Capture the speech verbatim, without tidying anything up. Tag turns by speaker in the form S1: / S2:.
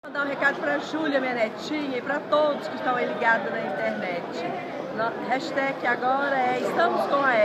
S1: Vou dar um recado para a Júlia, minha netinha, e para todos que estão aí ligados na internet. No, hashtag agora é Estamos com a